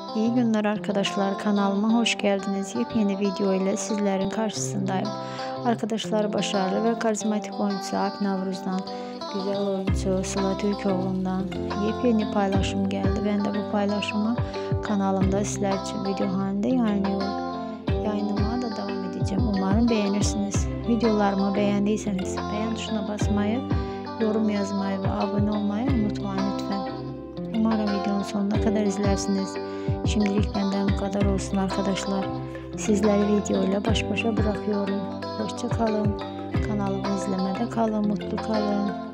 İyi günler arkadaşlar, kanalıma hoş geldiniz. Yepyeni video ile sizlerin karşısındayım. Arkadaşlar, başarılı ve karizmatik oyuncu Alp Navruz'dan, güzel oyuncu Sıla Türkoğlu'ndan yepyeni paylaşım geldi. Ben de bu paylaşımı kanalımda sizler için video halinde yayınlıyorum. Yayınlamaya da devam edeceğim. Umarım beğenirsiniz. Videolarımı beğendiyseniz beğen tuşuna basmayı, yorum yazmayı ve abone olmayı unutmayın lütfen. Umarım videonun sonuna kadar izlersiniz. Şimdilik benden bu kadar olsun arkadaşlar. Sizleri videoyla baş başa bırakıyorum. Hoşça kalın. Kanalımı izlemede kalın. Mutlu kalın.